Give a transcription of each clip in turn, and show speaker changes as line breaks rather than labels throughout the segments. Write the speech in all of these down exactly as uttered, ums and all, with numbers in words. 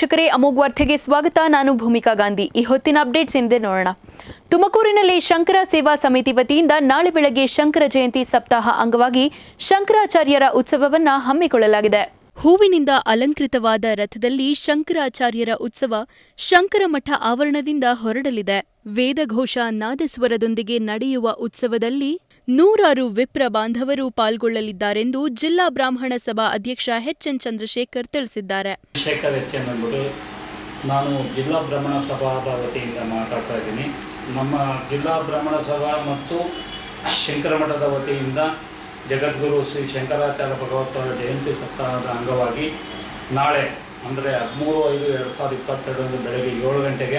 ವೀಕ್ಷಕರೇ, ಅಮೋಘ್ ವಾರ್ತೆಗೆ ಸ್ವಾಗತ. ನಾನು ಭೂಮಿಕಾ ಗಾಂಧಿ. ಈ ಹೊತ್ತಿನ ಅಪ್ಡೇಟ್ಸ್ ಎಂದೇ ನೋಡೋಣ. ತುಮಕೂರಿನಲ್ಲಿ ಶಂಕರ ಸೇವಾ ಸಮಿತಿ ವತಿಯಿಂದ ನಾಳೆ ಬೆಳಗ್ಗೆ ಶಂಕರ ಜಯಂತಿ ಸಪ್ತಾಹ ಅಂಗವಾಗಿ ಶಂಕರಾಚಾರ್ಯರ ಉತ್ಸವವನ್ನು ಹಮ್ಮಿಕೊಳ್ಳಲಾಗಿದೆ. ಹೂವಿನಿಂದ ಅಲಂಕೃತವಾದ ರಥದಲ್ಲಿ ಶಂಕರಾಚಾರ್ಯರ ಉತ್ಸವ ಶಂಕರ ಮಠ ಆವರಣದಿಂದ ಹೊರಡಲಿದೆ. ವೇದಘೋಷ ನಾದಸ್ವರದೊಂದಿಗೆ ನಡೆಯುವ ಉತ್ಸವದಲ್ಲಿ ನೂರಾರು ವಿಪ್ರ ಬಾಂಧವರು ಪಾಲ್ಗೊಳ್ಳಲಿದ್ದಾರೆಂದು ಜಿಲ್ಲಾ ಬ್ರಾಹ್ಮಣ ಸಭಾ ಅಧ್ಯಕ್ಷ ಎಚ್ ಎನ್ ಚಂದ್ರಶೇಖರ್ ತಿಳಿಸಿದ್ದಾರೆ.
ಶೇಖರ್ ಎಚ್ ಎನ್ ಅಂದ್ಬಿಟ್ಟು ನಾನು ಜಿಲ್ಲಾ ಬ್ರಾಹ್ಮಣ ಸಭಾದ ವತಿಯಿಂದ ಮಾತಾಡ್ತಾ ಇದ್ದೀನಿ. ನಮ್ಮ ಜಿಲ್ಲಾ ಬ್ರಾಹ್ಮಣ ಸಭಾ ಮತ್ತು ಶಂಕರ ಮಠದ ವತಿಯಿಂದ ಜಗದ್ಗುರು ಶ್ರೀ ಶಂಕರಾಚಾರ್ಯ ಭಗವತ್ಪಾದ ಜಯಂತಿ ಸಪ್ತಾಹದ ಅಂಗವಾಗಿ ನಾಳೆ ಅಂದರೆ ಹದಿಮೂರು ಐದು ಎರಡು ಸಾವಿರದ ಇಪ್ಪತ್ತೆರಡರಂದು ಬೆಳಗ್ಗೆ ಏಳು ಗಂಟೆಗೆ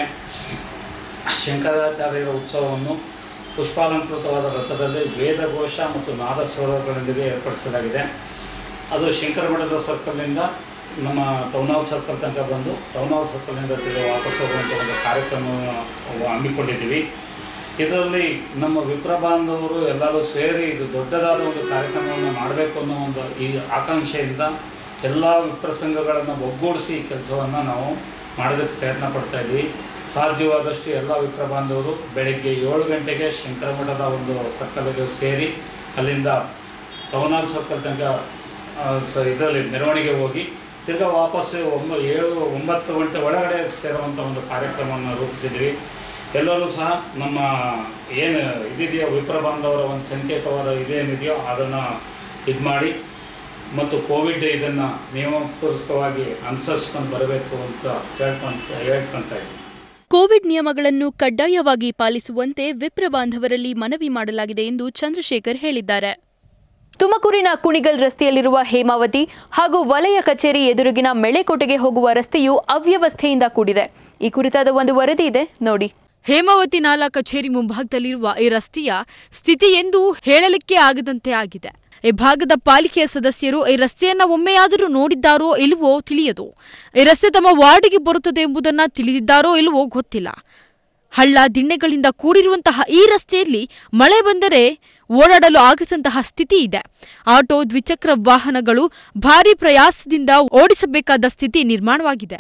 ಶಂಕರಾಚಾರ್ಯರ ಉತ್ಸವವನ್ನು ಪುಷ್ಪಾಲಂಕೃತವಾದ ರಥದಲ್ಲಿ ವೇದಘೋಷ ಮತ್ತು ನಾದಸ್ವರಗಳೊಂದಿಗೆ ಏರ್ಪಡಿಸಲಾಗಿದೆ. ಅದು ಶಂಕರ ಮಠದ ಸರ್ಕಲ್ನಿಂದ ನಮ್ಮ ಟೌನ್ ಹಾಲ್ ಸರ್ಕಲ್ ತನಕ ಬಂದು ಟೌನ್ ಹಾಲ್ ಸರ್ಕಲ್ನಿಂದ ತಿರುಗಿ ವಾಪಸ್ ಹೋಗುವಂಥ ಒಂದು ಕಾರ್ಯಕ್ರಮವನ್ನು ಹಮ್ಮಿಕೊಂಡಿದ್ದೀವಿ. ಇದರಲ್ಲಿ ನಮ್ಮ ವಿಪ್ರ ಬಾಂಧವರು ಎಲ್ಲರೂ ಸೇರಿ ಇದು ದೊಡ್ಡದಾದ ಒಂದು ಕಾರ್ಯಕ್ರಮವನ್ನು ಮಾಡಬೇಕು ಅನ್ನೋ ಒಂದು ಈ ಆಕಾಂಕ್ಷೆಯಿಂದ ಎಲ್ಲ ವಿಪ್ರ ಸಂಘಗಳನ್ನು ಒಗ್ಗೂಡಿಸಿ ಕೆಲಸವನ್ನು ನಾವು ಮಾಡೋದಕ್ಕೆ ಪ್ರಯತ್ನ ಪಡ್ತಾಯಿದ್ವಿ. ಸಾಧ್ಯವಾದಷ್ಟು ಎಲ್ಲ ವಿಪ್ರ ಬಾಂಧವರು ಬೆಳಗ್ಗೆ ಏಳು ಗಂಟೆಗೆ ಶಂಕರ ಮಠದ ಒಂದು ಸರ್ಕಲ್ಗೆ ಸೇರಿ ಅಲ್ಲಿಂದ ಟೌನ್ ಹಾಲ್ ಸರ್ಕಲ್ ತನಕ ಸ ಇದರಲ್ಲಿ ಮೆರವಣಿಗೆ ಹೋಗಿ ತಿರ್ಗಾ ವಾಪಸ್ಸು ಒಂಬ ಏಳು ಒಂಬತ್ತು ಗಂಟೆ ಒಳಗಡೆ ಸೇರುವಂಥ ಒಂದು ಕಾರ್ಯಕ್ರಮವನ್ನು ರೂಪಿಸಿದ್ವಿ. ಎಲ್ಲರೂ ಸಹ ನಮ್ಮ ಏನು ಇದಿದೆಯೋ ವಿಪ್ರ ಬಾಂಧವರ ಒಂದು ಸಂಕೇತವಾದ ಇದೇನಿದೆಯೋ ಅದನ್ನು ಇದು ಮಾಡಿ ಮತ್ತು ಕೋವಿಡ್ ಇದನ್ನು ನಿಯಮಪೂರ್ವಕವಾಗಿ ಅನುಸರಿಸ್ಕೊಂಡು ಬರಬೇಕು ಅಂತ ಹೇಳ್ಕೊಂತ ಹೇಳ್ಕೊತಾ ಇದ್ದೀವಿ.
ಕೋವಿಡ್ ನಿಯಮಗಳನ್ನು ಕಡ್ಡಾಯವಾಗಿ ಪಾಲಿಸುವಂತೆ ವಿಪ್ರ ಬಾಂಧವರಲ್ಲಿ ಮನವಿ ಮಾಡಲಾಗಿದೆ ಎಂದು ಚಂದ್ರಶೇಖರ್ ಹೇಳಿದ್ದಾರೆ. ತುಮಕೂರಿನ ಕುಣಿಗಲ್ ರಸ್ತೆಯಲ್ಲಿರುವ ಹೇಮಾವತಿ ಹಾಗೂ ವಲಯ ಕಚೇರಿ ಎದುರುಗಿನ ಮೆಳೆಕೋಟೆಗೆ ಹೋಗುವ ರಸ್ತೆಯು ಅವ್ಯವಸ್ಥೆಯಿಂದ ಕೂಡಿದೆ. ಈ ಕುರಿತಾದ ಒಂದು ವರದಿ ಇದೆ ನೋಡಿ.
ಹೇಮಾವತಿ ನಾಲಾ ಕಚೇರಿ ಮುಂಭಾಗದಲ್ಲಿರುವ ಈ ರಸ್ತೆಯ ಸ್ಥಿತಿ ಎಂದು ಹೇಳಲಿಕ್ಕೆ ಆಗದಂತೆ ಆಗಿದೆ. ಈ ಭಾಗದ ಪಾಲಿಕೆಯ ಸದಸ್ಯರು ಈ ರಸ್ತೆಯನ್ನ ಒಮ್ಮೆಯಾದರೂ ನೋಡಿದ್ದಾರೋ ಇಲ್ಲವೋ ತಿಳಿಯದು. ಈ ರಸ್ತೆ ತಮ್ಮ ವಾರ್ಡಿಗೆ ಬರುತ್ತದೆ ಎಂಬುದನ್ನ ತಿಳಿದಿದ್ದಾರೋ ಇಲ್ಲವೋ ಗೊತ್ತಿಲ್ಲ. ಹಳ್ಳ ದಿಣ್ಣೆಗಳಿಂದ ಕೂಡಿರುವಂತಹ ಈ ರಸ್ತೆಯಲ್ಲಿ ಮಳೆ ಬಂದರೆ ಓಡಾಡಲು ಆಗದಂತಹ ಸ್ಥಿತಿ ಇದೆ. ಆಟೋ, ದ್ವಿಚಕ್ರ ವಾಹನಗಳು ಭಾರೀ ಪ್ರಯಾಸದಿಂದ ಓಡಿಸಬೇಕಾದ ಸ್ಥಿತಿ ನಿರ್ಮಾಣವಾಗಿದೆ.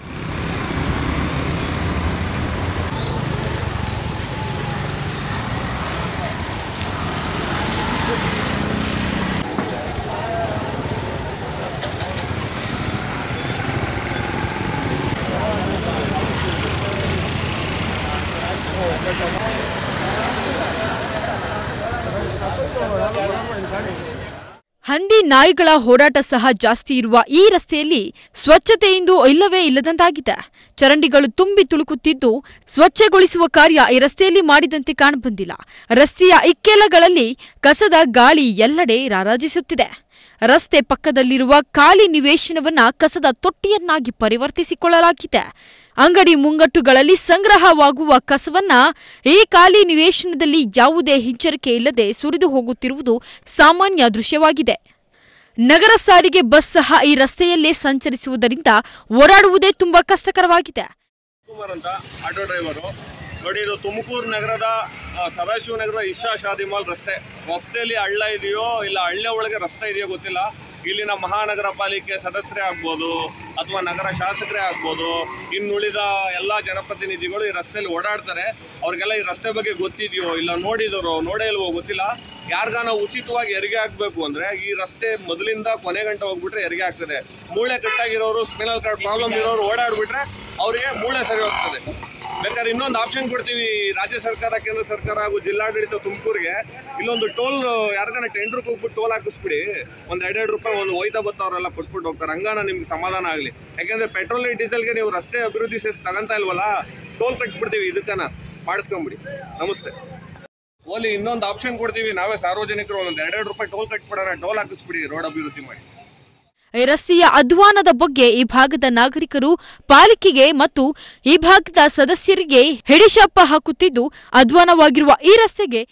ಹಂದಿ ನಾಯಿಗಳ ಓಡಾಟ ಸಹ ಜಾಸ್ತಿ ಇರುವ ಈ ರಸ್ತೆಯಲ್ಲಿ ಸ್ವಚ್ಛತೆಯಿಂದ ಇಲ್ಲವೇ ಇಲ್ಲದಂತಾಗಿದೆ. ಚರಂಡಿಗಳು ತುಂಬಿ ತುಳುಕುತ್ತಿದ್ದು ಸ್ವಚ್ಛಗೊಳಿಸುವ ಕಾರ್ಯ ಈ ರಸ್ತೆಯಲ್ಲಿ ಮಾಡಿದಂತೆ ಕಾಣಬಂದಿಲ್ಲ. ರಸ್ತೆಯ ಇಕ್ಕೆಲಗಳಲ್ಲಿ ಕಸದ ಗಾಳಿ ಎಲ್ಲೆಡೆ ರಾರಾಜಿಸುತ್ತಿದೆ. ರಸ್ತೆ ಪಕ್ಕದಲ್ಲಿರುವ ಖಾಲಿ ನಿವೇಶನವನ್ನ ಕಸದ ತೊಟ್ಟಿಯನ್ನಾಗಿ ಪರಿವರ್ತಿಸಿಕೊಳ್ಳಲಾಗಿದೆ. ಅಂಗಡಿ ಮುಂಗಟ್ಟುಗಳಲ್ಲಿ ಸಂಗ್ರಹವಾಗುವ ಕಸವನ್ನ ಈ ಖಾಲಿ ನಿವೇಶನದಲ್ಲಿ ಯಾವುದೇ ಹಿಂಜರಿಕೆ ಇಲ್ಲದೆ ಸುರಿದು ಹೋಗುತ್ತಿರುವುದು ಸಾಮಾನ್ಯ ದೃಶ್ಯವಾಗಿದೆ. ನಗರ ಸಾರಿಗೆ ಬಸ್ ಸಹ ಈ ರಸ್ತೆಯಲ್ಲೇ ಸಂಚರಿಸುವುದರಿಂದ ಓಡಾಡುವುದೇ ತುಂಬಾ ಕಷ್ಟಕರವಾಗಿದೆ.
ಆಟೋ ಡ್ರೈವರು ನೋಡಿ, ಇದು ತುಮಕೂರು ನಗರದ ಸದಾಶಿವನಗರದ ಇಶಾ ಶಾದಿಮಾಲ್ ರಸ್ತೆ. ರಸ್ತೆಯಲ್ಲಿ ಹಳ್ಳ ಇದೆಯೋ ಇಲ್ಲ ಹಳ್ಳ ಒಳಗೆ ರಸ್ತೆ ಇದೆಯೋ ಗೊತ್ತಿಲ್ಲ. ಇಲ್ಲಿನ ಮಹಾನಗರ ಪಾಲಿಕೆ ಸದಸ್ಯರೇ ಆಗ್ಬೋದು ಅಥವಾ ನಗರ ಶಾಸಕರೇ ಆಗ್ಬೋದು, ಇನ್ನುಳಿದ ಎಲ್ಲ ಜನಪ್ರತಿನಿಧಿಗಳು ಈ ರಸ್ತೆಯಲ್ಲಿ ಓಡಾಡ್ತಾರೆ. ಅವ್ರಿಗೆಲ್ಲ ಈ ರಸ್ತೆ ಬಗ್ಗೆ ಗೊತ್ತಿದೆಯೋ ಇಲ್ಲ ನೋಡಿದರೋ ನೋಡೇ ಇಲ್ವೋ ಗೊತ್ತಿಲ್ಲ. ಯಾರಿಗಾನ ಉಚಿತವಾಗಿ ಹೆರಿಗೆ ಆಗಬೇಕು ಅಂದರೆ ಈ ರಸ್ತೆ ಮೊದಲಿಂದ ಕೊನೆ ಗಂಟೆ ಹೋಗ್ಬಿಟ್ರೆ ಹೆರಿಗೆ ಆಗ್ತದೆ. ಮೂಳೆ ಕಟ್ಟಾಗಿರೋರು, ಸ್ಪಿನಲ್ ಕಾರ್ಡ್ ಪ್ರಾಬ್ಲಮ್ ಇರೋರು ಓಡಾಡ್ಬಿಟ್ರೆ ಅವರಿಗೆ ಮೂಳೆ ಸರಿ ಹೋಗ್ತದೆ. ಬೇಕಾದ್ರೆ ಇನ್ನೊಂದು ಆಪ್ಷನ್ ಕೊಡ್ತೀವಿ ರಾಜ್ಯ ಸರ್ಕಾರ, ಕೇಂದ್ರ ಸರ್ಕಾರ ಹಾಗೂ ಜಿಲ್ಲಾಡಳಿತ ತುಮಕೂರಿಗೆ, ಇಲ್ಲೊಂದು ಟೋಲ್ ಯಾರಿಗಾನ ಟೆಂಡ್ರಿಗೆ ಹೋಗ್ಬಿಟ್ಟು ಟೋಲ್ ಹಾಕಿಸ್ಬಿಡಿ. ಒಂದು ಎರಡೆರಡು ರೂಪಾಯಿ ಒಂದು ಒಯ್ದ ಬತ್ತವರೆಲ್ಲ ಕೊಟ್ಬಿಟ್ಟು ಹೋಗ್ತಾರೆ. ಹಂಗಾನ ನಿಮ್ಗೆ ಸಮಾಧಾನ ಆಗಲಿ. ಯಾಕೆಂದರೆ ಪೆಟ್ರೋಲ್ ಡೀಸೆಲ್ಗೆ ನೀವು ರಸ್ತೆ ಅಭಿವೃದ್ಧಿ ಸೇರಿಸಿ ತಗೊಂತಾ ಇಲ್ವಲ್ಲ, ಟೋಲ್ ಕಟ್ಬಿಡ್ತೀವಿ. ಇದಕ್ಕನ ಮಾಡಿಸ್ಕೊಂಬಿಡಿ. ನಮಸ್ತೆ. ಓಲಿ ಇನ್ನೊಂದು ಆಪ್ಷನ್ ಕೊಡ್ತೀವಿ ನಾವೇ ಸಾರ್ವಜನಿಕರು, ಒಂದು ಎರಡೆರಡು ರೂಪಾಯಿ ಟೋಲ್ ಕಟ್ಬಿಡೋಣ, ಟೋಲ್ ಹಾಕಿಸ್ಬಿಡಿ, ರೋಡ್ ಅಭಿವೃದ್ಧಿ ಮಾಡಿ.
ಈ ರಸ್ತೆಯ ಅಧ್ವಾನದ ಬಗ್ಗೆ ಈ ಭಾಗದ ನಾಗರಿಕರು ಪಾಲಿಕೆಗೆ ಮತ್ತು ಈ ಭಾಗದ ಸದಸ್ಯರಿಗೆ ಹಿಡಿಶಾಪ ಹಾಕುತ್ತಿದ್ದು, ಅಧ್ವಾನವಾಗಿರುವ ಈ ರಸ್ತೆಗೆ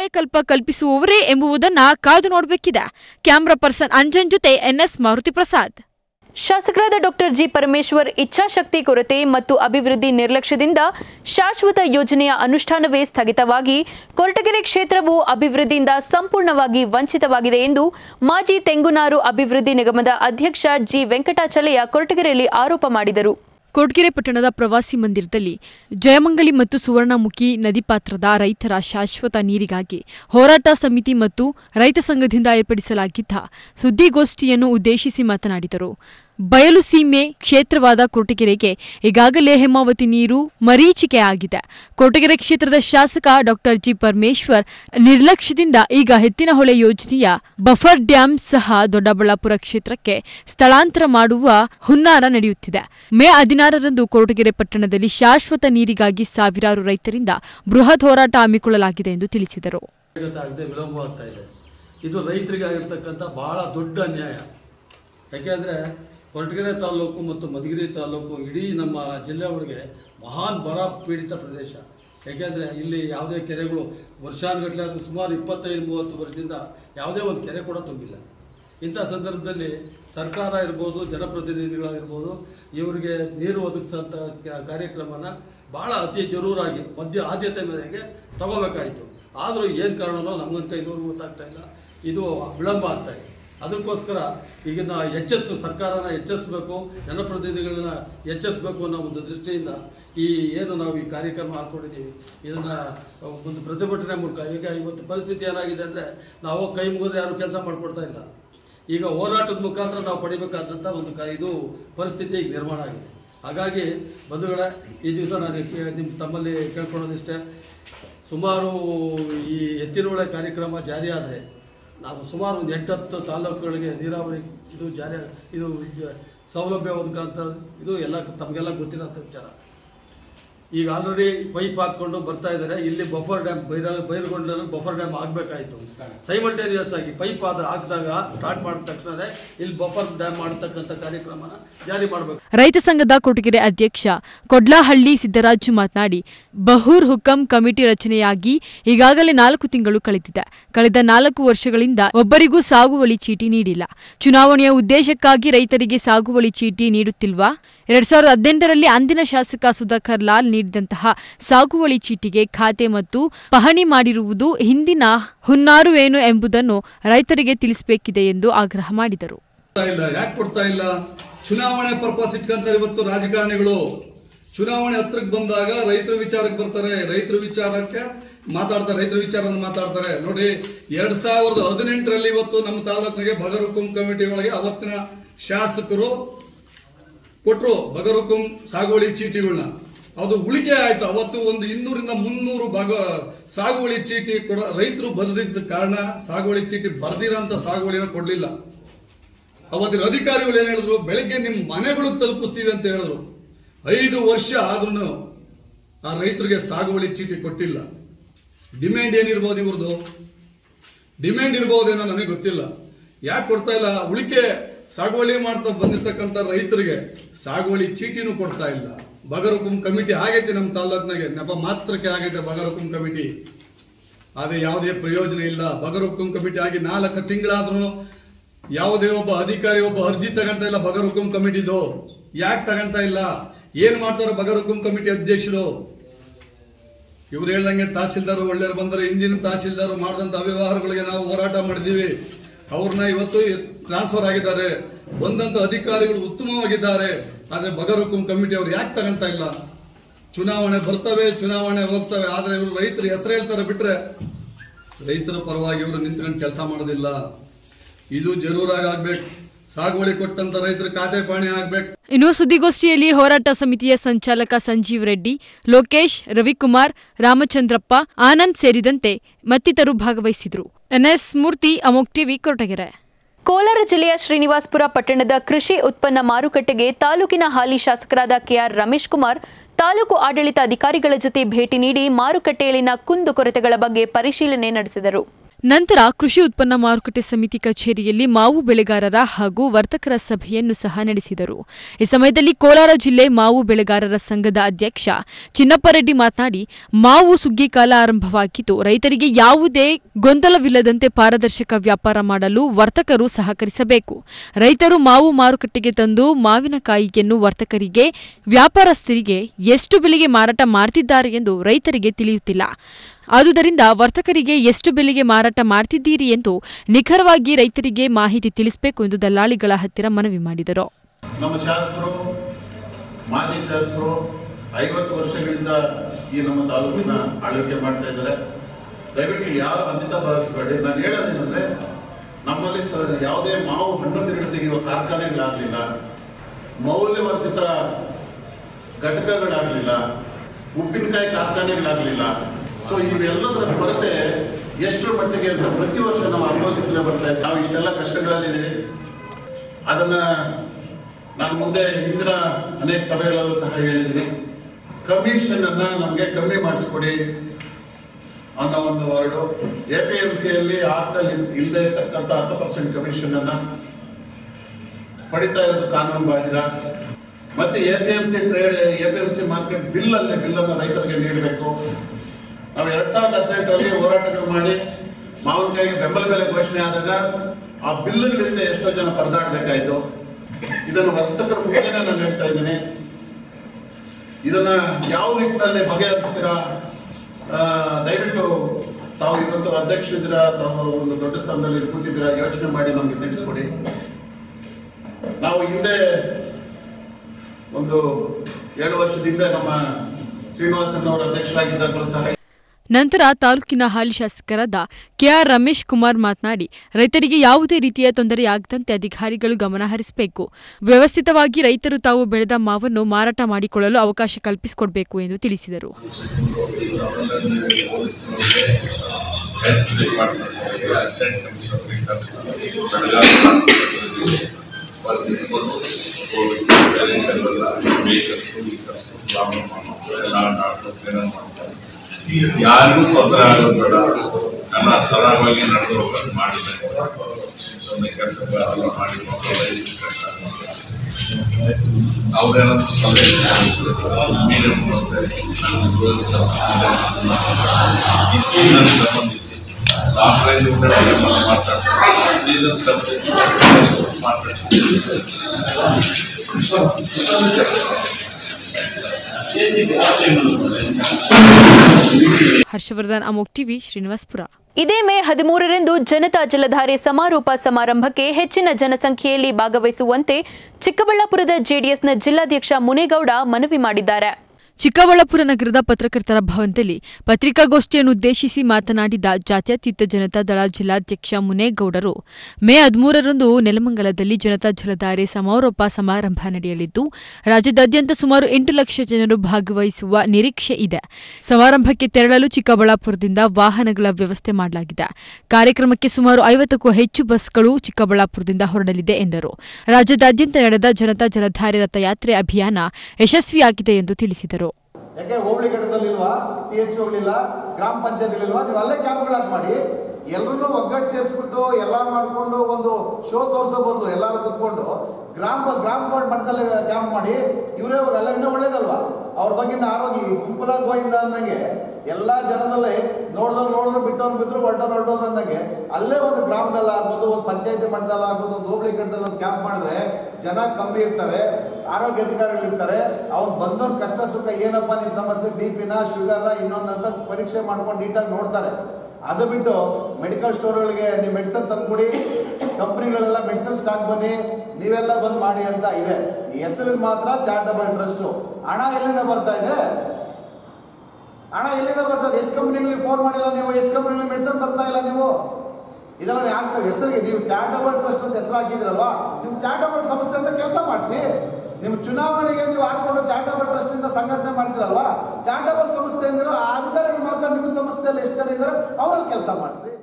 ಕಾಯಕಲ್ಪ ಕಲ್ಪಿಸುವವರೇ ಎಂಬುದನ್ನ ಕಾದು ನೋಡಬೇಕಿದೆ. ಕ್ಯಾಮ್ರಾ ಪರ್ಸನ್ ಅಂಜನ್ ಜೊತೆ ಎನ್ಎಸ್ ಮಾರುತಿ ಪ್ರಸಾದ್.
ಶಾಸಕರಾದ ಡಾಕ್ಟರ್ ಜಿ ಪರಮೇಶ್ವರ್ ಇಚ್ಛಾಶಕ್ತಿ ಕೊರತೆ ಮತ್ತು ಅಭಿವೃದ್ಧಿ ನಿರ್ಲಕ್ಷ್ಯದಿಂದ ಶಾಶ್ವತ ಯೋಜನೆಯ ಅನುಷ್ಠಾನವೇ ಸ್ಥಗಿತವಾಗಿ ಕೊರಟಗೆರೆ ಕ್ಷೇತ್ರವು ಅಭಿವೃದ್ಧಿಯಿಂದ ಸಂಪೂರ್ಣವಾಗಿ ವಂಚಿತವಾಗಿದೆ ಎಂದು ಮಾಜಿ ತೆಂಗುನಾರು ಅಭಿವೃದ್ಧಿ ನಿಗಮದ ಅಧ್ಯಕ್ಷ ಜಿ ವೆಂಕಟಾಚಲಯ್ಯ ಕೊರಟಗೆರೆಯಲ್ಲಿ ಆರೋಪ ಮಾಡಿದರು.
ಕೊರಟಗೆರೆ ಪಟ್ಟಣದ ಪ್ರವಾಸಿ ಮಂದಿರದಲ್ಲಿ ಜಯಮಂಗಲಿ ಮತ್ತು ಸುವರ್ಣಮುಖಿ ನದಿ ಪಾತ್ರದ ರೈತರ ಶಾಶ್ವತ ನೀರಿಗಾಗಿ ಹೋರಾಟ ಸಮಿತಿ ಮತ್ತು ರೈತ ಸಂಘದಿಂದ ಏರ್ಪಡಿಸಲಾಗಿದ್ದ ಸುದ್ದಿಗೋಷ್ಠಿಯನ್ನು ಉದ್ದೇಶಿಸಿ ಮಾತನಾಡಿದರು. ಬಯಲು ಸೀಮೆ ಕ್ಷೇತ್ರವಾದ ಕೊರಟಗೆರೆಗೆ ಈಗಾಗಲೇ ಹೇಮಾವತಿ ನೀರು ಮರೀಚಿಕೆ ಆಗಿದೆ. ಕೊರಟಗೆರೆ ಕ್ಷೇತ್ರದ ಶಾಸಕ ಡಾಕ್ಟರ್ ಜಿ ಪರಮೇಶ್ವರ್ ನಿರ್ಲಕ್ಷ್ಯದಿಂದ ಈಗ ಎತ್ತಿನಹೊಳೆ ಯೋಜನೆಯ ಬಫರ್ ಡ್ಯಾಂ ಸಹ ದೊಡ್ಡಬಳ್ಳಾಪುರ ಕ್ಷೇತ್ರಕ್ಕೆ ಸ್ಥಳಾಂತರ ಮಾಡುವ ಹುನ್ನಾರ ನಡೆಯುತ್ತಿದೆ. ಮೇ ಹದಿನಾರರಂದು ಕೊರಟಗೆರೆ ಪಟ್ಟಣದಲ್ಲಿ ಶಾಶ್ವತ ನೀರಿಗಾಗಿ ಸಾವಿರಾರು ರೈತರಿಂದ ಬೃಹತ್ ಹೋರಾಟ ಹಮ್ಮಿಕೊಳ್ಳಲಾಗಿದೆ ಎಂದು ತಿಳಿಸಿದರು.
ಇದು ರೈತರಿಗಾಗಿರ್ತಕ್ಕಂಥ ಬಹಳ ದೊಡ್ಡ ಅನ್ಯಾಯ. ಯಾಕೆಂದರೆ ಕೊರಟಗೆರೆ ತಾಲೂಕು ಮತ್ತು ಮಧುಗಿರಿ ತಾಲೂಕು ಇಡೀ ನಮ್ಮ ಜಿಲ್ಲೆಯವರೆಗೆ ಮಹಾನ್ ಬರ ಪೀಡಿತ ಪ್ರದೇಶ. ಯಾಕೆಂದರೆ ಇಲ್ಲಿ ಯಾವುದೇ ಕೆರೆಗಳು ವರ್ಷಾನುಗಟ್ಟಲೆ ಅದು ಸುಮಾರು ಇಪ್ಪತ್ತೈದು ಮೂವತ್ತು ವರ್ಷದಿಂದ ಯಾವುದೇ ಒಂದು ಕೆರೆ ಕೂಡ ತುಂಬಿಲ್ಲ. ಇಂಥ ಸಂದರ್ಭದಲ್ಲಿ ಸರ್ಕಾರ ಇರ್ಬೋದು, ಜನಪ್ರತಿನಿಧಿಗಳಾಗಿರ್ಬೋದು, ಇವರಿಗೆ ನೀರು ಒದಗಿಸೋಂಥ ಕಾರ್ಯಕ್ರಮನ ಭಾಳ ಅತಿ ಜರೂರಾಗಿ ಮಧ್ಯ ಆದ್ಯತೆ ಮೇರೆಗೆ ತಗೋಬೇಕಾಯಿತು. ಆದರೂ ಏನು ಕಾರಣನೋ ನಮಗಂತ ಇದುವರೆಗೂ ಗೊತ್ತಾಗ್ತಾ ಇಲ್ಲ. ಇದು ವಿಳಂಬ ಆಗ್ತಾಯಿದೆ. ಅದಕ್ಕೋಸ್ಕರ ಈಗಿನ ಎಚ್ಚರಿಸು ಸರ್ಕಾರನ ಎಚ್ಚರಿಸಬೇಕು, ಜನಪ್ರತಿನಿಧಿಗಳನ್ನ ಎಚ್ಚರಿಸಬೇಕು ಅನ್ನೋ ಒಂದು ದೃಷ್ಟಿಯಿಂದ ಈ ಏನು ನಾವು ಈ ಕಾರ್ಯಕ್ರಮ ಹಾಕ್ಕೊಂಡಿದ್ದೀವಿ ಇದನ್ನು ಒಂದು ಪ್ರತಿಭಟನೆ ಮೂಲಕ. ಈಗ ಇವತ್ತು ಪರಿಸ್ಥಿತಿ ಏನಾಗಿದೆ ಅಂದರೆ ನಾವು ಕೈ ಮುಗಿದ್ರೆ ಯಾರು ಕೆಲಸ ಮಾಡಿಕೊಡ್ತಾ ಇಲ್ಲ. ಈಗ ಹೋರಾಟದ ಮುಖಾಂತರ ನಾವು ಪಡಿಬೇಕಾದಂಥ ಒಂದು ಕ ಇದು ಪರಿಸ್ಥಿತಿ ಈಗ ನಿರ್ಮಾಣ ಆಗಿದೆ. ಹಾಗಾಗಿ ಬಂಧುಗಳೇ, ಈ ದಿವಸ ನಾನು ನಿಮ್ಮ ತಮ್ಮಲ್ಲಿ ಕೇಳ್ಕೊಳ್ಳೋದಿಷ್ಟೇ, ಸುಮಾರು ಈ ಎತ್ತಿನಹೊಳೆ ಕಾರ್ಯಕ್ರಮ ಜಾರಿ ಆದರೆ ನಾವು ಸುಮಾರು ಒಂದು ಎಂಟತ್ತು ತಾಲೂಕುಗಳಿಗೆ ನೀರಾವರಿ ಇದು ಜಾರಿ ಇದು ಸೌಲಭ್ಯ ಒದಗಂತ ಇದು ಎಲ್ಲ ತಮಗೆಲ್ಲ ಗೊತ್ತಿರೋಂಥ ವಿಚಾರ. ಈಗ ಆಲ್ರೆಡಿ ಪೈಪ್ ಹಾಕ್ಕೊಂಡು ಬರ್ತಾ ಇದ್ದಾರೆ. ಇಲ್ಲಿ ಬಫರ್ ಡ್ಯಾಮ್ ಬೈರ ಬೈರಗೊಂಡಲ್ಲಿ ಬಫರ್ ಡ್ಯಾಮ್ ಆಗಬೇಕಾಯಿತು. ಸೈಮಲ್ಟೇನಿಯಸ್ ಆಗಿ ಪೈಪ್ ಆದ ಹಾಕಿದಾಗ ಸ್ಟಾರ್ಟ್ ಮಾಡಿದ ತಕ್ಷಣ ಇಲ್ಲಿ ಬಫರ್ ಡ್ಯಾಮ್ ಮಾಡತಕ್ಕಂಥ ಕಾರ್ಯಕ್ರಮನ ಜಾರಿ ಮಾಡಬೇಕು.
ರೈತ ಸಂಘದ ಕೊರಟಗೆರೆ ಅಧ್ಯಕ್ಷ ಕೊಡ್ಲಹಳ್ಳಿ ಸಿದ್ದರಾಜು ಮಾತನಾಡಿ, ಬಹೂರ್ ಹುಕಂ ಕಮಿಟಿ ರಚನೆಯಾಗಿ ಈಗಾಗಲೇ ನಾಲ್ಕು ತಿಂಗಳು ಕಳೆದಿದೆ. ಕಳೆದ ನಾಲ್ಕು ವರ್ಷಗಳಿಂದ ಒಬ್ಬರಿಗೂ ಸಾಗುವಳಿ ಚೀಟಿ ನೀಡಿಲ್ಲ. ಚುನಾವಣೆಯ ಉದ್ದೇಶಕ್ಕಾಗಿ ರೈತರಿಗೆ ಸಾಗುವಳಿ ಚೀಟಿ ನೀಡುತ್ತಿಲ್ವಾ? ಎರಡ್ ಸಾವಿರದ ಹದಿನೆಂಟರಲ್ಲಿ ಅಂದಿನ ಶಾಸಕ ಸುಧಾಕರ್ ಲಾಲ್ ನೀಡಿದಂತಹ ಸಾಗುವಳಿ ಚೀಟಿಗೆ ಖಾತೆ ಮತ್ತು ಪಹಣಿ ಮಾಡಿರುವುದು ಹಿಂದಿನ ಹುನ್ನಾರು ಏನು ಎಂಬುದನ್ನು ರೈತರಿಗೆ ತಿಳಿಸಬೇಕಿದೆ ಎಂದು ಆಗ್ರಹ ಮಾಡಿದರು.
ಯಾಕೆ ಕೊಡ್ತಾ ಇಲ್ಲ? ಚುನಾವಣೆ ಪರ್ಪಸ್ ಇಟ್ಕೊಂತಾರೆ ಇವತ್ತು ರಾಜಕಾರಣಿಗಳು. ಚುನಾವಣೆ ಹತ್ರಕ್ಕೆ ಬಂದಾಗ ರೈತರ ವಿಚಾರಕ್ಕೆ ಬರ್ತಾರೆ, ರೈತರ ವಿಚಾರಕ್ಕೆ ಮಾತಾಡ್ತಾರೆ, ರೈತರ ವಿಚಾರ ಮಾತಾಡ್ತಾರೆ. ನೋಡಿ, ಎರಡ್ ಸಾವಿರದ ಹದಿನೆಂಟರಲ್ಲಿ ಇವತ್ತು ನಮ್ಮ ತಾಲೂಕಿಗೆ ಬಗರುಕುಂ ಕಮಿಟಿ ಒಳಗೆ ಅವತ್ತಿನ ಶಾಸಕರು ಕೊಟ್ಟರು ಬಗರುಕುಂ ಸಾಗುವಳಿ ಚೀಟಿಗಳನ್ನ. ಅದು ಉಳಿಕೆ ಆಯ್ತು. ಅವತ್ತು ಒಂದು ಇನ್ನೂರಿಂದ ಮುನ್ನೂರು ಭಾಗ ಸಾಗುವಳಿ ಚೀಟಿ ಕೊಡ ರೈತರು ಬರೆದಿದ್ದ ಕಾರಣ ಸಾಗುವಳಿ ಚೀಟಿ ಬರ್ದಿರೋಂಥ ಸಾಗುವಳಿನ ಕೊಡಲಿಲ್ಲ. ಅವತ್ತಿನ ಅಧಿಕಾರಿಗಳು ಏನು ಹೇಳಿದ್ರು, ಬೆಳಗ್ಗೆ ನಿಮ್ಮ ಮನೆಗಳು ತಲುಪಿಸ್ತೀವಿ ಅಂತ ಹೇಳಿದ್ರು. ಐದು ವರ್ಷ ಆದ್ರೂ ಆ ರೈತರಿಗೆ ಸಾಗುವಳಿ ಚೀಟಿ ಕೊಟ್ಟಿಲ್ಲ. ಡಿಮ್ಯಾಂಡ್ ಏನಿರ್ಬೋದು ಇವ್ರದ್ದು? ಡಿಮ್ಯಾಂಡ್ ಇರ್ಬೋದೇನೋ ನನಗೆ ಗೊತ್ತಿಲ್ಲ. ಯಾಕೆ ಕೊಡ್ತಾ ಇಲ್ಲ? ಉಳಿಕೆ ಸಾಗುವಳಿ ಮಾಡ್ತಾ ಬಂದಿರ್ತಕ್ಕಂಥ ರೈತರಿಗೆ ಸಾಗುವಳಿ ಚೀಟಿನೂ ಕೊಡ್ತಾ ಇಲ್ಲ. ಬಗರುಕುಂ ಕಮಿಟಿ ಆಗೈತೆ ನಮ್ಮ ತಾಲೂಕಿನಾಗೆ, ನೆಪ ಮಾತ್ರಕ್ಕೆ ಆಗೈತೆ ಬಗರುಕುಂ ಕಮಿಟಿ. ಆದರೆ ಯಾವುದೇ ಪ್ರಯೋಜನ ಇಲ್ಲ. ಬಗರುಕುಂ ಕಮಿಟಿ ಆಗಿ ನಾಲ್ಕು ತಿಂಗಳಾದ್ರೂ ಯಾವುದೇ ಒಬ್ಬ ಅಧಿಕಾರಿ ಒಬ್ಬ ಅರ್ಜಿ ತಗೊಂತ ಇಲ್ಲ ಬಗರುಕುಂ ಕಮಿಟಿದು. ಯಾಕೆ ತಗೊಂತ ಇಲ್ಲ? ಏನ್ ಮಾಡ್ತಾರೆ ಬಗರುಕುಂ ಕಮಿಟಿ ಅಧ್ಯಕ್ಷರು? ಇವ್ರು ಹೇಳ್ದಂಗೆ ತಹಸೀಲ್ದಾರ್ ಒಳ್ಳೆಯರು ಬಂದರೆ ಹಿಂದಿನ ತಹಸೀಲ್ದಾರ್ ಮಾಡಿದಂಥ ಅವ್ಯವಹಾರಗಳಿಗೆ ನಾವು ಹೋರಾಟ ಮಾಡಿದ್ದೀವಿ. ಅವ್ರನ್ನ ಇವತ್ತು ಟ್ರಾನ್ಸ್ಫರ್ ಆಗಿದ್ದಾರೆ. ಬಂದಂತ ಅಧಿಕಾರಿಗಳು ಉತ್ತಮವಾಗಿದ್ದಾರೆ. ಆದರೆ ಬಗರುಕುಂ ಕಮಿಟಿ ಅವ್ರು ಯಾಕೆ ತಗೊಂತ ಇಲ್ಲ? ಚುನಾವಣೆ ಬರ್ತವೆ, ಚುನಾವಣೆ ಹೋಗ್ತವೆ, ಆದರೆ ಇವರು ರೈತರ ಹೆಸರು ಹೇಳ್ತಾರೆ ಬಿಟ್ರೆ ರೈತರ ಪರವಾಗಿ ಇವರು ನಿಂತ್ಕೊಂಡು ಕೆಲಸ ಮಾಡೋದಿಲ್ಲ. ಇದು ಜರೂರಾಗಿ ಆಗ್ಬೇಕು. ಸಾಗುವಳಿ ಕೊಟ್ಟಂತ ರೈತರ ಖಾತೆ ಪಾಣಿ ಆಗ್ಬೇಕು.
ಇನ್ನು ಸುದ್ದಿಗೋಷ್ಠಿಯಲ್ಲಿ ಹೋರಾಟ ಸಮಿತಿಯ ಸಂಚಾಲಕ ಸಂಜೀವ್ ರೆಡ್ಡಿ, ಲೋಕೇಶ್, ರವಿಕುಮಾರ್, ರಾಮಚಂದ್ರಪ್ಪ, ಆನಂದ್ ಸೇರಿದಂತೆ ಮತ್ತಿತರರು ಭಾಗವಹಿಸಿದರು. ಎನ್ಎಸ್ ಮೂರ್ತಿ, ಅಮೋಕ್ ಟಿವಿ, ಕೊರಟಗೆರೆ.
ಕೋಲಾರ ಜಿಲ್ಲೆಯ ಶ್ರೀನಿವಾಸಪುರ ಪಟ್ಟಣದ ಕೃಷಿ ಉತ್ಪನ್ನ ಮಾರುಕಟ್ಟೆಗೆ ತಾಲೂಕಿನ ಹಾಲಿ ಶಾಸಕರಾದ ಕೆಆರ್ ರಮೇಶ್ ಕುಮಾರ್ ತಾಲೂಕು ಆಡಳಿತ ಅಧಿಕಾರಿಗಳ ಜೊತೆ ಭೇಟಿ ನೀಡಿ ಮಾರುಕಟ್ಟೆಯಲ್ಲಿನ ಕುಂದುಕೊರತೆಗಳ ಬಗ್ಗೆ ಪರಿಶೀಲನೆ ನಡೆಸಿದರು.
ನಂತರ ಕೃಷಿ ಉತ್ಪನ್ನ ಮಾರುಕಟ್ಟೆ ಸಮಿತಿ ಕಚೇರಿಯಲ್ಲಿ ಮಾವು ಬೆಳೆಗಾರರ ಹಾಗೂ ವರ್ತಕರ ಸಭೆಯನ್ನು ಸಹ ನಡೆಸಿದರು. ಈ ಸಮಯದಲ್ಲಿ ಕೋಲಾರ ಜಿಲ್ಲೆ ಮಾವು ಬೆಳೆಗಾರರ ಸಂಘದ ಅಧ್ಯಕ್ಷ ಚಿನ್ನಪ್ಪರೆಡ್ಡಿ ಮಾತನಾಡಿ, ಮಾವು ಸುಗ್ಗಿ ಕಾಲ ಆರಂಭವಾಗಿದ್ದು ರೈತರಿಗೆ ಯಾವುದೇ ಗೊಂದಲವಿಲ್ಲದಂತೆ ಪಾರದರ್ಶಕ ವ್ಯಾಪಾರ ಮಾಡಲು ವರ್ತಕರು ಸಹಕರಿಸಬೇಕು. ರೈತರು ಮಾವು ಮಾರುಕಟ್ಟೆಗೆ ತಂದು ಮಾವಿನಕಾಯಿಯನ್ನು ವರ್ತಕರಿಗೆ, ವ್ಯಾಪಾರಸ್ಥರಿಗೆ ಎಷ್ಟು ಬೆಲೆಗೆ ಮಾರಾಟ ಮಾಡ್ತಿದ್ದಾರೆ ಎಂದು ರೈತರಿಗೆ ತಿಳಿಯುತ್ತಿಲ್ಲ. ಆದುದರಿಂದ ವರ್ತಕರಿಗೆ ಎಷ್ಟು ಬೆಲೆಗೆ ಮಾರಾಟ ಮಾಡ್ತಿದ್ದೀರಿ ಎಂದು ನಿಖರವಾಗಿ ರೈತರಿಗೆ ಮಾಹಿತಿ ತಿಳಿಸಬೇಕು ಎಂದು ದಲ್ಲಾಳಿಗಳ ಹತ್ತಿರ ಮನವಿ ಮಾಡಿದರು.
ನಮ್ಮ ಶಾಸಕರು, ಮಾಜಿ ಶಾಸಕರು ಐವತ್ತು ವರ್ಷಗಳಿಂದ ಈ ನಮ್ಮ ತಾಲೂಕಿನ ಆಳ್ವಿಕೆ ಮಾಡ್ತಾ ಇದ್ದಾರೆ. ದಯವಿಟ್ಟು ಯಾರು ಅನ್ಯತಾ ಭಾವಿಸಬೇಡಿ. ನಾನು ಹೇಳೋದೇನೆಂದ್ರೆ, ನಮ್ಮಲ್ಲಿ ಯಾವುದೇ ಮಾವು ಹಣ್ಣು ತಿರುಗಿ ತೆಗೆಯುವ ಕಾರ್ಖಾನೆಗಳಾಗಲಿಲ್ಲ, ಮೌಲ್ಯವರ್ಧಿತ ಘಟಕಗಳಾಗಲಿಲ್ಲ, ಉಪ್ಪಿನಕಾಯಿ ಕಾರ್ಖಾನೆಗಳಾಗಲಿಲ್ಲ. ಸೊ ಇವೆಲ್ಲದರ ಕೊರತೆ ಎಷ್ಟರ ಮಟ್ಟಿಗೆ ಅಂತ ಪ್ರತಿ ವರ್ಷ ನಾವು ಅನುಭವಿಸುತ್ತಲೇ ಬರ್ತಾ ಇದ್ದೀವಿ. ನಾವು ಇಷ್ಟೆಲ್ಲ ಕಷ್ಟಗಳಲ್ಲಿದ್ದೀವಿ. ಅದನ್ನ ನಾನು ಮುಂದೆ ಹಿಂದಿನ ಅನೇಕ ಸಭೆಗಳಲ್ಲೂ ಸಹ ಹೇಳಿದ್ದೀನಿ. ಕಮಿಷನ್ ಅನ್ನ ನಮಗೆ ಕಮ್ಮಿ ಮಾಡಿಸ್ಕೊಡಿ ಅನ್ನೋ ಒಂದು ವರ್ಡು. ಎ ಪಿ ಎಂ ಸಿಯಲ್ಲಿ ಆಗ್ದಲ್ಲಿ ಇಲ್ಲದೆ ಇರ್ತಕ್ಕಂಥ ಹತ್ತು ಪರ್ಸೆಂಟ್ ಕಮಿಷನ್ ಅನ್ನ ಪಡಿತಾ ಇರೋದು ಕಾನೂನು ಬಾಹಿರ. ಮತ್ತೆ A P M C trade A P M C market bill ಅಲ್ಲೇ ಬಿಲ್ ಅನ್ನು ರೈತರಿಗೆ ನೀಡಬೇಕು. ನಾವು ಎರಡ್ ಸಾವಿರದ ಹದಿನೆಂಟರಲ್ಲಿ ಹೋರಾಟಗಳು ಮಾಡಿ ಮಾವಿನಕಾಯಿಗೆ ಬೆಂಬಲ ಬೆಲೆ ಘೋಷಣೆ ಆದಾಗ ಆ ಬಿಲ್ಲುಗಳಿಂದ ಎಷ್ಟೋ ಜನ ಪರದಾಡಬೇಕಾಯ್ತು. ಇದನ್ನು ವರ್ತಕರ ಮುಂದೆನೇ ನಾನು ಹೇಳ್ತಾ ಇದ್ದೀನಿ. ಇದನ್ನ ಯಾವ ನಿಟ್ಟಿನಲ್ಲಿ ಬಗೆಹರಿಸ್ತೀರಾ? ದಯವಿಟ್ಟು ತಾವು ಇವತ್ತು ಅಧ್ಯಕ್ಷರಿದ್ದೀರಾ, ತಾವು ಒಂದು ದೊಡ್ಡ ಸ್ಥಾನದಲ್ಲಿ ಕೂತಿದ್ದೀರಾ, ಯೋಚನೆ ಮಾಡಿ ನಮಗೆ ತಿಳಿಸ್ಕೊಡಿ. ನಾವು ಹಿಂದೆ ಒಂದು ಏಳು ವರ್ಷದಿಂದ ನಮ್ಮ ಶ್ರೀನಿವಾಸನ್ ಅವರು ಅಧ್ಯಕ್ಷರಾಗಿದ್ದಾಗಲೂ ಸಹ
ನಂತರ ತಾಲೂಕಿನ ಹಾಲಿ ಶಾಸಕರಾದ ಕೆಆರ್ ರಮೇಶ್ ಕುಮಾರ್ ಮಾತನಾಡಿ, ರೈತರಿಗೆ ಯಾವುದೇ ರೀತಿಯ ತೊಂದರೆಯಾಗದಂತೆ ಅಧಿಕಾರಿಗಳು ಗಮನ ಹರಿಸಬೇಕು. ವ್ಯವಸ್ಥಿತವಾಗಿ ರೈತರು ತಾವು ಬೆಳೆದ ಮಾವನ್ನು ಮಾರಾಟ ಮಾಡಿಕೊಳ್ಳಲು ಅವಕಾಶ ಕಲ್ಪಿಸಿಕೊಡಬೇಕು ಎಂದು ತಿಳಿಸಿದರು.
ಯಾರಿಗೂ ತೊಂದರೆ ಆಗೋದು ಬೇಡ. ನನ್ನ ಸರಳವಾಗಿ ನಡೆದು ಹೋಗೋದು ಮಾಡಿದೆ. ಸುಮ್ಮನೆ ಕೆಲಸಗಳೆಲ್ಲ ಮಾಡಿ ಅವ್ರೇನಾದ್ರು ಸಲಹೆ ಮೀಡಿಯಂ ಈ ಸೀಸನ್ ಸಂಬಂಧಿಸಿ ಸಾಂಪ್ರದಾಯಿಕ ಮಾತಾಡ್ತಾರೆ. ಸೀಸನ್ ಸಬ್ಜೆಕ್ಟ್ ಮಾತಾಡ್ತಾರೆ.
ಹರ್ಷವರ್ಧನ್, ಅಮೋಕ್ ಟಿವಿ, ಶ್ರೀನಿವಾಸ್ಪುರ.
ಇದೇ ಮೇ ಹದಿಮೂರರಂದು ಜನತಾ ಜಲಧಾರೆ ಸಮಾರೋಪ ಸಮಾರಂಭಕ್ಕೆ ಹೆಚ್ಚಿನ ಜನಸಂಖ್ಯೆಯಲ್ಲಿ ಭಾಗವಹಿಸುವಂತೆ ಚಿಕ್ಕಬಳ್ಳಾಪುರದ ಜೆಡಿಎಸ್ನ ಜಿಲ್ಲಾಧ್ಯಕ್ಷ ಮುನೇಗೌಡ ಮನವಿ ಮಾಡಿದ್ದಾರೆ.
ಚಿಕ್ಕಬಳ್ಳಾಪುರ ನಗರದ ಪತ್ರಕರ್ತರ ಭವನದಲ್ಲಿ ಪತ್ರಿಕಾಗೋಷ್ಠಿಯನ್ನು ಉದ್ದೇಶಿಸಿ ಮಾತನಾಡಿದ ಜಾತ್ಯತೀತ ಜನತಾ ದಳ ಜಿಲ್ಲಾಧ್ಯಕ್ಷ ಮುನೇಗೌಡರು, ಮೇ ಹದಿಮೂರರಂದು ನೆಲಮಂಗಲದಲ್ಲಿ ಜನತಾ ಜಲಧಾರೆ ಸಮಾರೋಪ ಸಮಾರಂಭ ನಡೆಯಲಿದ್ದು ರಾಜ್ಯದಾದ್ಯಂತ ಸುಮಾರು ಎಂಟು ಲಕ್ಷ ಜನರು ಭಾಗವಹಿಸುವ ನಿರೀಕ್ಷೆ ಇದೆ. ಸಮಾರಂಭಕ್ಕೆ ತೆರಳಲು ಚಿಕ್ಕಬಳ್ಳಾಪುರದಿಂದ ವಾಹನಗಳ ವ್ಯವಸ್ಥೆ ಮಾಡಲಾಗಿದೆ. ಕಾರ್ಯಕ್ರಮಕ್ಕೆ ಸುಮಾರು ಐವತ್ತಕ್ಕೂ ಹೆಚ್ಚು ಬಸ್ಗಳು ಚಿಕ್ಕಬಳ್ಳಾಪುರದಿಂದ ಹೊರಡಲಿದೆ ಎಂದರು. ರಾಜ್ಯದಾದ್ಯಂತ ನಡೆದ ಜನತಾ ಜಲಧಾರೆ ರಥಯಾತ್ರೆ ಅಭಿಯಾನ ಯಶಸ್ವಿಯಾಗಿದೆ ಎಂದು ತಿಳಿಸಿದರು.
ಯಾಕೆ ಹೋಬಳಿ ಘಟ್ಟದಲ್ಲಿಲ್ವಾ, ಪಿ ಎಚ್ ಹೋಗ್ಲಿಲ್ಲ, ಗ್ರಾಮ ಪಂಚಾಯತ್ಗಳಿಲ್ವಾ? ನೀವು ಅಲ್ಲೇ ಕ್ಯಾಂಪ್ಗಳಾಗಿ ಮಾಡಿ ಎಲ್ಲರೂ ಒಗ್ಗಟ್ಟು ಸೇರಿಸ್ಬಿಟ್ಟು ಎಲ್ಲ ಮಾಡಿಕೊಂಡು ಒಂದು ಶೋ ತೋರಿಸಬಹುದು. ಎಲ್ಲರೂ ಕುತ್ಕೊಂಡು ಗ್ರಾಮ ಗ್ರಾಮ ಮಟ್ಟದಲ್ಲಿ ಕ್ಯಾಂಪ್ ಮಾಡಿ ಇವರೇ ಎಲ್ಲ ಇನ್ನೂ ಒಳ್ಳೇದಲ್ವಾ? ಅವ್ರ ಬಗ್ಗೆ ಆರೋಗ್ಯ ಗುಂಪುಲ ಗೋಯಿಂದ ಅಂದಂಗೆ ಎಲ್ಲ ಜನದಲ್ಲೇ ನೋಡಿದವ್ರು ನೋಡಿದ್ರು, ಬಿಟ್ಟವ್ರು ಬಿಟ್ಟರು, ಹೊರಟವ್ರು ಹೊರಟೋದ್ರು ಅಂದಂಗೆ ಅಲ್ಲೇ ಒಂದು ಗ್ರಾಮದಲ್ಲಿ ಆಗ್ಬೋದು, ಒಂದು ಪಂಚಾಯತಿ ಮಟ್ಟದಲ್ಲಿ ಆಗ್ಬೋದು, ಒಂದು ಹೋಬಳಿ ಘಟ್ಟದಲ್ಲಿ ಒಂದು ಕ್ಯಾಂಪ್ ಮಾಡಿದ್ರೆ ಜನ ಕಮ್ಮಿ ಇರ್ತಾರೆ, ಆರೋಗ್ಯ ಅಧಿಕಾರಿಗಳು ಇರ್ತಾರೆ. ಅವ್ರು ಬಂದವ್ರ ಕಷ್ಟ ಸುಖ ಏನಪ್ಪ ನಿನ್ನ ಸಮಸ್ಯೆ, ಬಿ ಪಿನ ಶುಗರ್ನ ಇನ್ನೊಂದಂತ ಪರೀಕ್ಷೆ ಮಾಡ್ಕೊಂಡು ನೀಟಾಗಿ ನೋಡ್ತಾರೆ. ಅದು ಬಿಟ್ಟು ಮೆಡಿಕಲ್ ಸ್ಟೋರ್ಗಳಿಗೆ ನೀವು ಮೆಡಿಸಿನ್ ತಂದ್ಕೊಡಿ, ಕಂಪ್ನಿಗಳೆಲ್ಲ ಮೆಡಿಸಿನ್ ಸ್ಟಾಕ್ ಬನ್ನಿ, ನೀವೆಲ್ಲ ಬಂದ್ ಮಾಡಿ ಅಂತ ಇದೆ. ಈ ಹೆಸರಿಗೆ ಮಾತ್ರ ಚಾರಿಟಬಲ್ ಟ್ರಸ್ಟ್. ಹಣ ಎಲ್ಲಿಂದ ಬರ್ತಾ ಇದೆ? ಹಣ ಎಲ್ಲಿಂದ ಬರ್ತಾ ಇದೆ? ಎಷ್ಟು ಕಂಪ್ನಿಗಳಿಗೆ ಫೋನ್ ಮಾಡಿಲ್ಲ ನೀವು? ಎಷ್ಟು ಕಂಪ್ನಿಗಳಿಗೆ ಮೆಡಿಸಿನ್ ಬರ್ತಾ ಇಲ್ಲ ನೀವು? ಇದೆಲ್ಲ ಆಗ್ತದೆ ಹೆಸರಿಗೆ. ನೀವು ಚಾರಿಟಬಲ್ ಟ್ರಸ್ಟ್ ಅಂತ ಹೆಸರು ಹಾಕಿದ್ರಲ್ವಾ, ನೀವು ಚಾರಿಟಬಲ್ ಸಂಸ್ಥೆ ಅಂತ ಕೆಲಸ ಮಾಡಿಸಿ. ನಿಮ್ಮ ಚುನಾವಣೆಗೆ ನೀವು ಹಾಕೊಂಡು ಚಾರಿಟಬಲ್ ಟ್ರಸ್ಟ್ ಇಂದ ಸಂಘಟನೆ ಮಾಡ್ತೀರಲ್ವಾ, ಚಾರಿಟಬಲ್ ಸಂಸ್ಥೆ ಅಂದಿರೋ ಆ ಅಧಿಕಾರಿಗಳು ಮಾತ್ರ ನಿಮ್ಮ ಸಂಸ್ಥೆಯಲ್ಲಿ ಎಷ್ಟು ಜನ ಇದ್ದಾರೆ ಅವರಲ್ಲಿ ಕೆಲಸ ಮಾಡಿಸಿ.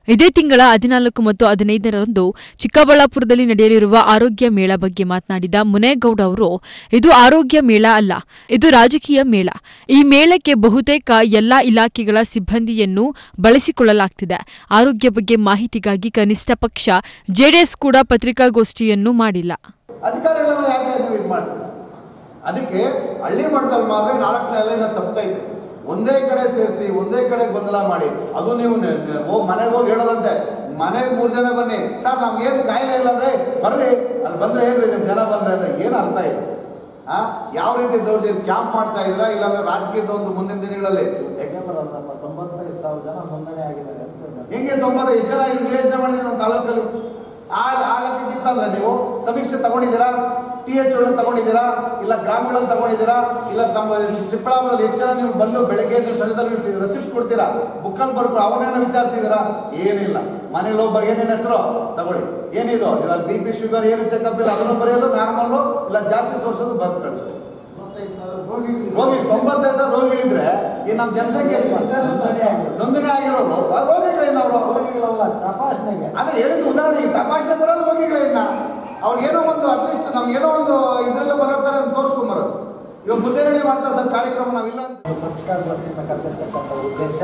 ಇದೇ ತಿಂಗಳ ಹದಿನಾಲ್ಕು ಮತ್ತು ಹದಿನೈದರಂದು ಚಿಕ್ಕಬಳ್ಳಾಪುರದಲ್ಲಿ ನಡೆಯಲಿರುವ ಆರೋಗ್ಯ ಮೇಳ ಬಗ್ಗೆ ಮಾತನಾಡಿದ ಮುನೇಗೌಡ ಅವರು, ಇದು ಆರೋಗ್ಯ ಮೇಳ ಅಲ್ಲ, ಇದು ರಾಜಕೀಯ ಮೇಳ. ಈ ಮೇಳಕ್ಕೆ ಬಹುತೇಕ ಎಲ್ಲಾ ಇಲಾಖೆಗಳ ಸಿಬ್ಬಂದಿಯನ್ನು ಬಳಸಿಕೊಳ್ಳಲಾಗ್ತಿದೆ. ಆರೋಗ್ಯ ಬಗ್ಗೆ ಮಾಹಿತಿಗಾಗಿ ಕನಿಷ್ಠ ಪಕ್ಷ ಜೆಡಿಎಸ್ ಕೂಡ ಪತ್ರಿಕಾಗೋಷ್ಠಿಯನ್ನು ಮಾಡಿಲ್ಲ.
ಅಧಿಕಾರಿಗಳನ್ನ ಯಾಕೆ ನೀವು ಇದು ಮಾಡ್ತೀರಾ? ಅದಕ್ಕೆ ಹಳ್ಳಿ ಮಟ್ಟದಲ್ಲಿ ಮಾತ್ರ ನಾಲ್ಕನೇ ಅಲೆನ ತಪ್ಪುತ್ತಾ ಇದೆ. ಒಂದೇ ಕಡೆ ಸೇರಿಸಿ ಒಂದೇ ಕಡೆ ಗೊಂದಲ ಮಾಡಿ ಅದು ನೀವು ಹೋಗಿ ಮನೆಗೆ ಹೋಗಿ ಹೇಳೋದಂತೆ, ಮನೆಗೆ ಮೂರು ಜನ ಬನ್ನಿ ಸರ್ ನಮ್ಗೇನು ಕಾಯಿಲೆ ಇಲ್ಲ ಅಂದ್ರೆ ಬರ್ರಿ, ಅಲ್ಲಿ ಬಂದ್ರೆ ಏನ್ರಿ ನಿಮ್ ಜನ ಬಂದ್ರೆ ಅಂತ ಏನು ಅರ್ಥ ಇದೆ? ಆ ಯಾವ ರೀತಿ ದೌರ್ಜನ್ಯ ಕ್ಯಾಂಪ್ ಮಾಡ್ತಾ ಇದ್ರ ಇಲ್ಲಾಂದ್ರೆ ರಾಜಕೀಯದ ಒಂದು ಮುಂದಿನ ದಿನಗಳಲ್ಲಿ
ತೊಂಬತ್ತೈದು ಸಾವಿರ ಜನ ನೋಂದಣಿ ಆಗಿದ್ದಾರೆ.
ಹೆಂಗೆ ತೊಂಬತ್ತೈದು ಎಷ್ಟು ಜನ ಇಲ್ಲಿ ಯೋಚನೆ ಮಾಡಿದ್ರೆ ನಮ್ಮ ತಾಲೂಕಲ್ಲಿ ಆ ಆ ಲೆಕ್ಕಕ್ಕಿತ್ತಂದ್ರೆ ನೀವು ಸಮೀಕ್ಷೆ ತಗೊಂಡಿದ್ದೀರಾ? ಟಿ ಎಚ್ ಒಳಗೆ ತಗೊಂಡಿದ್ದೀರಾ? ಇಲ್ಲ ಗ್ರಾಮಗಳಲ್ಲಿ ತಗೊಂಡಿದ್ದೀರಾ? ಇಲ್ಲ ತಮ್ಮ ಚಿಕ್ಕಬಳ್ಳಾಪುರದಲ್ಲಿ ಎಷ್ಟು ಜನ ನೀವು ಬಂದು ಬೆಳಗ್ಗೆ ನೀವು ಸಂಜೆದಲ್ಲಿ ರೆಸಿಪ್ಟ್ ಕೊಡ್ತೀರಾ? ಬುಕ್ಕಲ್ಲಿ ಬರ್ಕೊಂಡು ಅವನೇನೋ ವಿಚಾರಿಸಿದ್ದೀರಾ? ಏನಿಲ್ಲ. ಮನೇಲಿ ಹೋಗ್ಬಾರ್ದು ಏನೇನು ಹೆಸರು ತಗೊಳ್ಳಿ, ಏನಿದು ಇವಾಗ ಬಿ ಪಿ ಶುಗರ್ ಏನು ಚೆಕಪ್ ಇಲ್ಲ ಅದನ್ನು ಬರೆಯೋದು, ನಾರ್ಮಲ್ಲು ಇಲ್ಲ ಜಾಸ್ತಿ ತೋರಿಸೋದು ಬರ್ದು ಕಳಿಸೋದು. ರೋಗಿ ತೊಂಬತ್ತೈದು ಸಾವಿರ ರೋಗಿಗಳಿದ್ರೆ ಈ ನಮ್ಮ ಜನಸಂಖ್ಯೆ ಎಷ್ಟು ನೋಂದಣಿ ಆಗಿರೋರು ರೋಗಿಗಳೇನು ಅವರು
ತಪಾಸಣೆಗೆ
ಅದೇ ಹೇಳಿದ ಉದಾಹರಣೆಗೆ ತಪಾಸಣೆ ಬರೋದು ರೋಗಿಗಳೇನ ಅವ್ರಿಗೇನೋ ಒಂದು ಅಟ್ಲೀಸ್ಟ್ ನಮ್ಗೇನೋ ಒಂದು ಇದರಲ್ಲೇ ಬರೋತಾರೆ ಅಂತ ತೋರಿಸ್ಕೊಂಬರೋದು. ಇವಾಗ ಮುದ್ದೇನಹಳ್ಳಿ ಮಾಡ್ತಾರೆ ಸರ್ ಕಾರ್ಯಕ್ರಮ ನಾವಿಲ್ಲ ಅಂತ
ಪತ್ರಿಕಾಗೋಷ್ಠಿಯನ್ನು ಕರೆದಿರ್ತಕ್ಕಂಥ ಉದ್ದೇಶ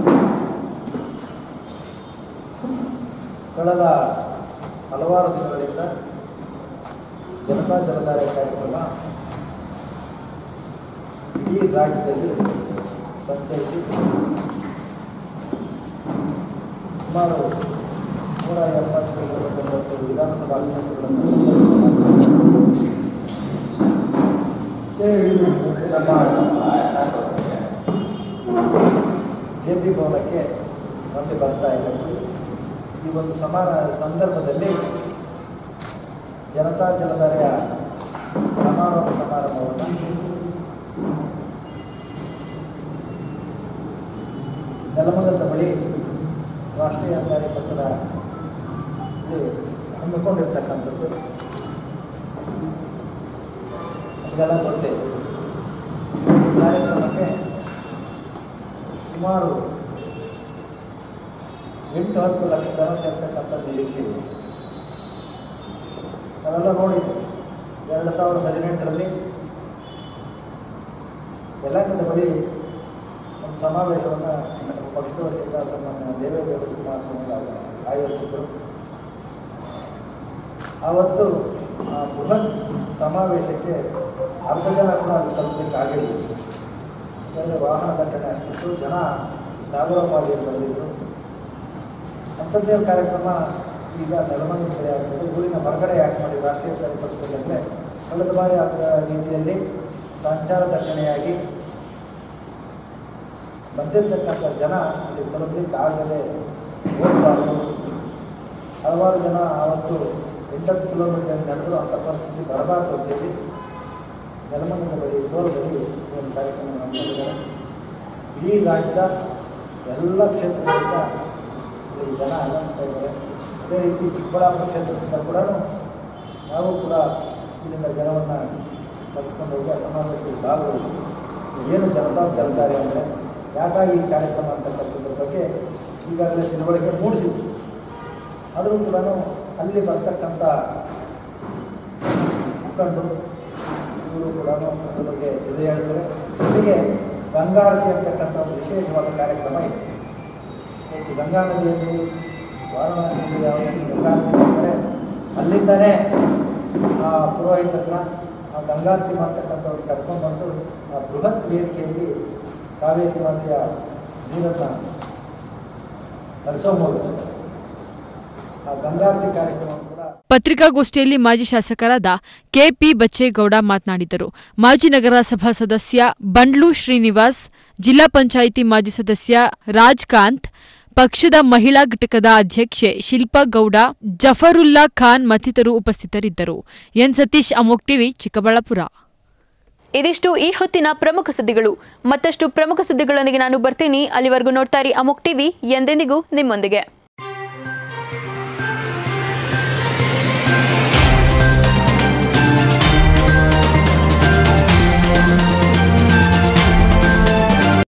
ಕಳೆದ ಹಲವಾರು ದಿನಗಳಿಂದ ಜನತಾ ಜಲಧಾರೆ ಕಾರ್ಯಕ್ರಮ ಇಡೀ ರಾಜ್ಯದಲ್ಲಿ ಸಂಚರಿಸಿ ಸುಮಾರು ನೂರ ಎಂಬತ್ತು ವಿಧಾನಸಭಾ ಕ್ಷೇತ್ರಗಳನ್ನು ನಮ್ಮ ಜೆ ಪಿ ಭವನಕ್ಕೆ ಮತ್ತೆ ಬರ್ತಾ ಇದ್ದಾರೆ. ಈ ಒಂದು ಸಮಾನ ಸಂದರ್ಭದಲ್ಲಿ ಜನತಾ ಜಲಧಾರೆಯ ಸಮಾರೋಪ ಸಮಾರಂಭವನ್ನು ನೆಲಮಂಗಲದ ಬಳಿ ರಾಷ್ಟ್ರೀಯ ಹೆದ್ದಾರಿ ಪಕ್ಕದ ಹಮ್ಮಿಕೊಂಡಿರ್ತಕ್ಕಂಥದ್ದು ಇದೆಲ್ಲ ಗೊತ್ತೇ. ಕಾರ್ಯಕ್ರಮಕ್ಕೆ ಸುಮಾರು ಎಂಟು ಹತ್ತು ಲಕ್ಷ ಜನ ಸೇರ್ತಕ್ಕಂಥ ನಿರೀಕ್ಷೆ ಇದೆ. ನಾವೆಲ್ಲ ನೋಡಿದ್ವಿ ಎರಡು ಸಾವಿರದ ಹದಿನೆಂಟರಲ್ಲಿ ಯಲಹಂಕದ ಬಳಿ ಒಂದು ಸಮಾವೇಶವನ್ನು ಪಕ್ಷದ ವತಿಯಿಂದ ಸನ್ಮಾನ್ಯ ದೇವೇಗೌಡ ಕುಮಾರಸ್ವಾಮಿ ಆಯೋಜಿಸಿದರು. ಆವತ್ತು ಆ ಬೃಹತ್ ಸಮಾವೇಶಕ್ಕೆ ಅರ್ಧ ಜನ ಕೂಡ ಅಲ್ಲಿ ತಲುಪಲಿಕ್ಕಾಗಿರಲಿಲ್ಲ. ಯಾಕಂದರೆ ವಾಹನ ದಟ್ಟಣೆ ಅಷ್ಟಿತ್ತು, ಜನ ಸಾವಿರ ಬಂದಿದ್ದರು. ಅಂಥದ್ದೇ ಕಾರ್ಯಕ್ರಮ ಈಗ ನೆಲಮಂಗಲ ಕಡೆ ಆಗ್ತದೆ. ಊರಿನ ಹೊರಗಡೆ ಯಾಕೆ ಮಾಡಿ ರಾಷ್ಟ್ರೀಯ ಕಾರ್ಯಕ್ರಮದಲ್ಲಿ ಅಂದರೆ ಕಳೆದ ಬಾರಿ ಆದ ರೀತಿಯಲ್ಲಿ ಸಂಚಾರ ದಟ್ಟಣೆಯಾಗಿ ಬಂದಿರತಕ್ಕಂಥ ಜನ ಅಲ್ಲಿ ತಲುಪಲಿಕ್ಕೆ ಆಗದೆ ಹೋಗಬಾರ್ದು. ಹಲವಾರು ಜನ ಆವತ್ತು ಎಂಟತ್ತು ಕಿಲೋಮೀಟರ್ ನಡೆದು ಅಂಥ ಪರಿಸ್ಥಿತಿ ಬರಬಾರ್ದು ಅಂತೇಳಿ ನೆಲಮಂಗಲ ಬಳಿ ದೂರದಲ್ಲಿ ಒಂದು ಕಾರ್ಯಕ್ರಮ ಮಾಡಿದ್ದಾರೆ. ಇಡೀ ರಾಜ್ಯದ ಎಲ್ಲ ಕ್ಷೇತ್ರಗಳಿಂದ ಈ ಜನ ಆನಂದಿಸ್ತಾ ಇದ್ದಾರೆ. ಅದೇ ರೀತಿ ಚಿಕ್ಕಬಳ್ಳಾಪುರ ಕ್ಷೇತ್ರದಿಂದ ಕೂಡ ನಾವು ಕೂಡ ಇಲ್ಲಿಂದ ಜನವನ್ನು ಕರ್ಕೊಂಡು ಹೋಗಿ ಸಮಾಜಕ್ಕೆ ಭಾಗವಹಿಸಿ ಏನು ಜನತಾ ಜಲಧಾರೆ ಅಂದರೆ ಯಾಕಾಗಿ ಈ ಕಾರ್ಯಕ್ರಮ ಅಂತಕ್ಕಂಥದ್ರ ಬಗ್ಗೆ ಈಗಾಗಲೇ ತಿಳುವಳಿಕೆ ಮೂಡಿಸಿದ್ವಿ. ಆದರೂ ಕೂಡ ಅಲ್ಲಿ ಬರ್ತಕ್ಕಂಥ ಮುಖಂಡರು ಇವರು ಕೂಡ ಅದ್ರ ಬಗ್ಗೆ ತಿಳಿದು ಹೇಳ್ತಾರೆ. ಜೊತೆಗೆ ಗಂಗಾರತಿ ಅಂತಕ್ಕಂಥ ಒಂದು ವಿಶೇಷವಾದ ಕಾರ್ಯಕ್ರಮ ಇದೆ. ಗಂಗಾ ನದಿಯಲ್ಲಿ ವಾರಣಾಸಿಯಲ್ಲಿ ಯಾವ ರೀತಿ ಗಂಗಾರತಿ ಮಾಡ್ತಾರೆ ಅಲ್ಲಿಂದಲೇ ಆ ಪುರೋಹಿತರನ್ನ ಆ ಗಂಗಾರತಿ ಮಾಡ್ತಕ್ಕಂಥವ್ರು ಕರ್ಕೊಂಡ್ಬಂದು ಆ ಬೃಹತ್ ವೇದಿಕೆಯಲ್ಲಿ ಕಾವೇರಿ ಮಾತೆಯ ನೀರನ್ನು ಹರಿಸೋ ಮೂಲಕ ಆ ಗಂಗಾರತಿ ಕಾರ್ಯಕ್ರಮ ಕೂಡ.
ಪತ್ರಿಕಾಗೋಷ್ಠಿಯಲ್ಲಿ ಮಾಜಿ ಶಾಸಕರಾದ ಕೆಪಿ ಬಚ್ಚೇಗೌಡ ಮಾತನಾಡಿದರು. ಮಾಜಿ ನಗರಸಭಾ ಸದಸ್ಯ ಬಂಡ್ಲು ಶ್ರೀನಿವಾಸ್, ಜಿಲ್ಲಾ ಪಂಚಾಯಿತಿ ಮಾಜಿ ಸದಸ್ಯ ರಾಜ್ಕಾಂತ್, ಪಕ್ಷದ ಮಹಿಳಾ ಘಟಕದ ಅಧ್ಯಕ್ಷೆ ಶಿಲ್ಪಾ ಗೌಡ, ಜಫರುಲ್ಲಾ ಖಾನ್ ಮತ್ತಿತರರು ಉಪಸ್ಥಿತರಿದ್ದರು. ಎನ್ ಸತೀಶ್, ಅಮೋಕ್ ಟಿವಿ, ಚಿಕ್ಕಬಳ್ಳಾಪುರ.
ಇದಿಷ್ಟು ಈ ಹೊತ್ತಿನ ಪ್ರಮುಖ ಸುದ್ದಿಗಳು. ಮತ್ತಷ್ಟು ಪ್ರಮುಖ ಸುದ್ದಿಗಳೊಂದಿಗೆ ನಾನು ಬರ್ತೀನಿ. ಅಲ್ಲಿವರೆಗೂ ನೋಡ್ತಾ ಇರಿ ಅಮೋಕ್ ಟಿವಿ, ಎಂದೆಂದಿಗೂ ನಿಮ್ಮೊಂದಿಗೆ.